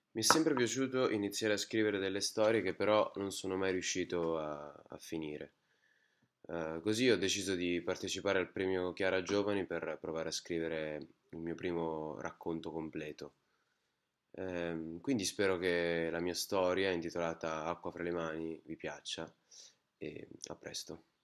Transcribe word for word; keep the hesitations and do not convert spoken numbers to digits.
Mi è sempre piaciuto iniziare a scrivere delle storie che però non sono mai riuscito a, a finire. Eh, così ho deciso di partecipare al premio Chiara Giovani per provare a scrivere il mio primo racconto completo. Ehm, quindi spero che la mia storia, intitolata Acqua fra le mani, vi piaccia e a presto.